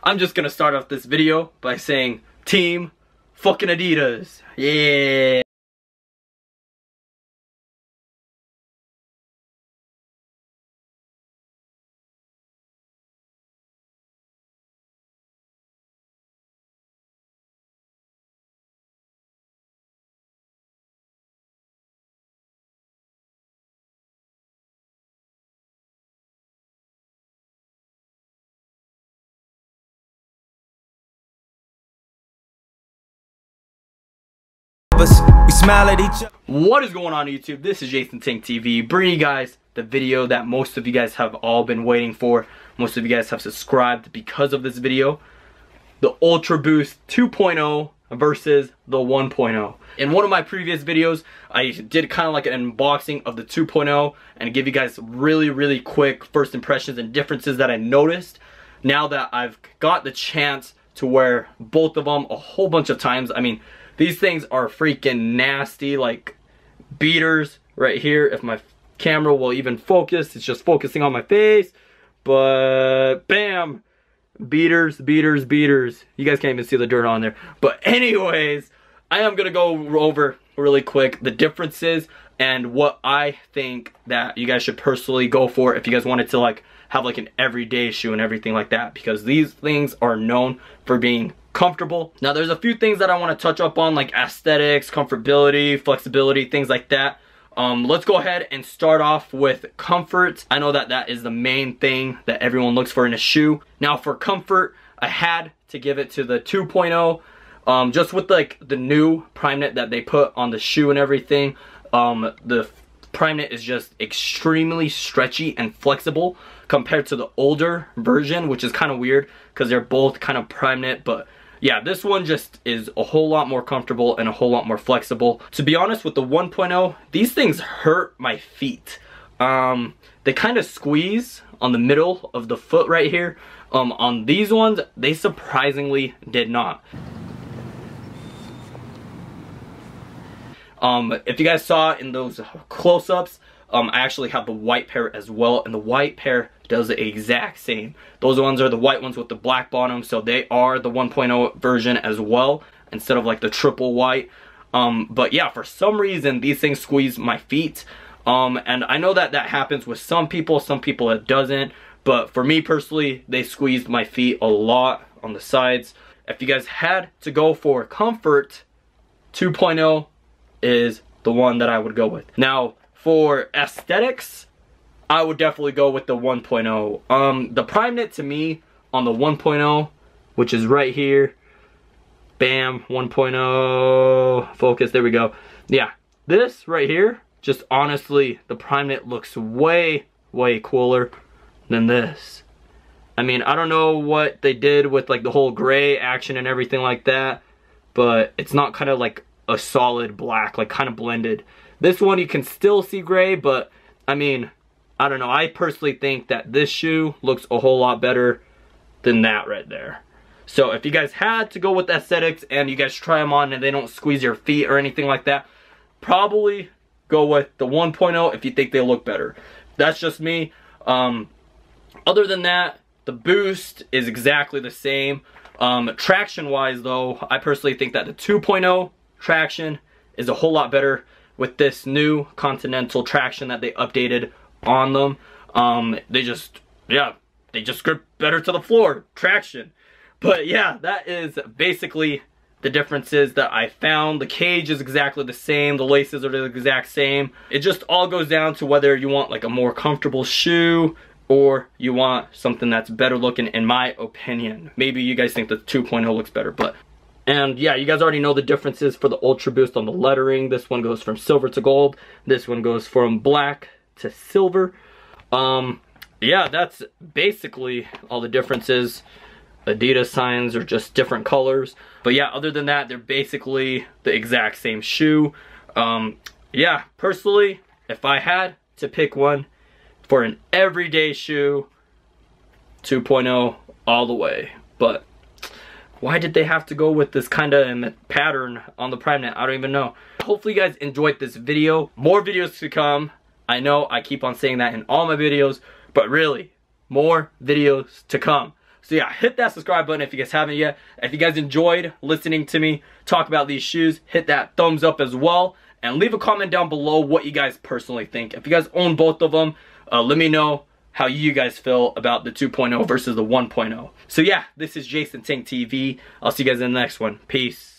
I'm just gonna start off this video by saying Team fucking Adidas. Yeah. We smile at each other. What is going on YouTube? This is Jason Tank TV, bringing you guys the video that most of you guys have all been waiting for. Most of you guys have subscribed because of this video. The Ultra Boost 2.0 versus the 1.0. In one of my previous videos, I did kind of like an unboxing of the 2.0 and give you guys really quick first impressions and differences that I noticed. Now that I've got the chance to wear both of them a whole bunch of times, I mean, these things are freaking nasty, like beaters right here. If my camera will even focus, it's just focusing on my face. But bam, beaters. You guys can't even see the dirt on there. But anyways, I am gonna go over really quick the differences and what I think that you guys should personally go for if you guys wanted to like have like an everyday shoe and everything like that, because these things are known for being comfortable. Now there's a few things that I want to touch up on, like aesthetics, comfortability, flexibility, things like that. Let's go ahead and start off with comfort. I know that that is the main thing that everyone looks for in a shoe. Now for comfort, I had to give it to the 2.0, just with like the new Prime Knit that they put on the shoe and everything. The Prime Knit is just extremely stretchy and flexible compared to the older version, which is kind of weird because they're both kind of Prime Knit. But yeah, this one just is a whole lot more comfortable and a whole lot more flexible. To be honest, with the 1.0, these things hurt my feet. They kind of squeeze on the middle of the foot right here. On these ones, they surprisingly did not. If you guys saw in those close-ups, I actually have the white pair as well, and the white pair does the exact same. Those ones are the white ones with the black bottom, so they are the 1.0 version as well, instead of like the triple white. But yeah, for some reason, these things squeeze my feet. And I know that that happens with some people it doesn't. But for me personally, they squeezed my feet a lot on the sides. If you guys had to go for comfort, 2.0 is the one that I would go with. Now, for aesthetics, I would definitely go with the 1.0. The Prime Knit to me on the 1.0, which is right here, bam, 1.0, focus, there we go. Yeah, this right here, just honestly, the Prime Knit looks way cooler than this. I mean, I don't know what they did with like the whole gray action and everything like that, but it's not kind of like a solid black, like kind of blended. This one you can still see gray, but I mean, I don't know, I personally think that this shoe looks a whole lot better than that right there. So if you guys had to go with aesthetics and you guys try them on and they don't squeeze your feet or anything like that, probably go with the 1.0 if you think they look better. That's just me. Other than that, the Boost is exactly the same. Traction wise though, I personally think that the 2.0 traction is a whole lot better with this new Continental traction that they updated on them. They just grip better to the floor, traction. But yeah, that is basically the differences that I found. The cage is exactly the same, the laces are the exact same. It just all goes down to whether you want like a more comfortable shoe or you want something that's better looking, in my opinion. Maybe you guys think the 2.0 looks better, but and yeah, you guys already know the differences for the Ultra Boost on the lettering. This one goes from silver to gold. This one goes from black to silver. Yeah, that's basically all the differences. Adidas signs are just different colors. But yeah, other than that, they're basically the exact same shoe. Yeah, personally, if I had to pick one for an everyday shoe, 2.0 all the way. But why did they have to go with this kind of pattern on the Prime Knit? I don't even know. Hopefully you guys enjoyed this video. More videos to come. I know I keep on saying that in all my videos, but really, more videos to come. So yeah, hit that subscribe button if you guys haven't yet. If you guys enjoyed listening to me talk about these shoes, hit that thumbs up as well. And leave a comment down below what you guys personally think. If you guys own both of them, let me know how you guys feel about the 2.0 versus the 1.0. So yeah, this is Jason Tank TV. I'll see you guys in the next one. Peace.